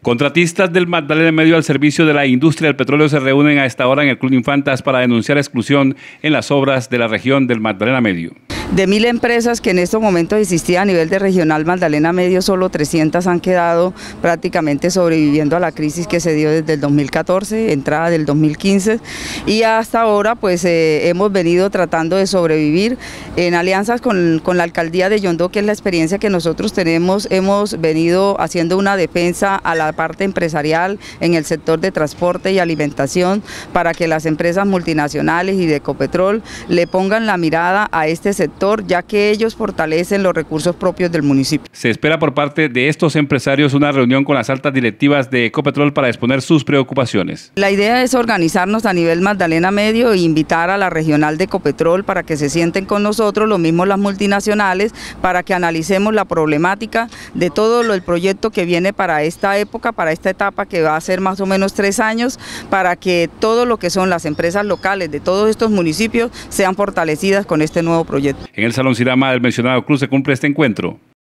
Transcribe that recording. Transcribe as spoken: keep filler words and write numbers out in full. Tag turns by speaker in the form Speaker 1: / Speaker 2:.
Speaker 1: Contratistas del Magdalena Medio al servicio de la industria del petróleo se reúnen a esta hora en el Club Infantas para denunciar exclusión en las obras de la región del Magdalena Medio.
Speaker 2: De mil empresas que en estos momentos existían a nivel de regional Magdalena Medio, solo trescientas han quedado prácticamente sobreviviendo a la crisis que se dio desde el dos mil catorce, entrada del dos mil quince, y hasta ahora pues eh, hemos venido tratando de sobrevivir en alianzas con, con la alcaldía de Yondó, que es la experiencia que nosotros tenemos. Hemos venido haciendo una defensa a la parte empresarial en el sector de transporte y alimentación para que las empresas multinacionales y de Ecopetrol le pongan la mirada a este sector, ya que ellos fortalecen los recursos propios del municipio.
Speaker 1: Se espera por parte de estos empresarios una reunión con las altas directivas de Ecopetrol para exponer sus preocupaciones.
Speaker 2: La idea es organizarnos a nivel Magdalena Medio e invitar a la regional de Ecopetrol para que se sienten con nosotros, lo mismo las multinacionales, para que analicemos la problemática de todo lo, el proyecto que viene para esta época, para esta etapa que va a ser más o menos tres años, para que todo lo que son las empresas locales de todos estos municipios sean fortalecidas con este nuevo proyecto.
Speaker 1: En el Salón Sirama del mencionado club se cumple este encuentro.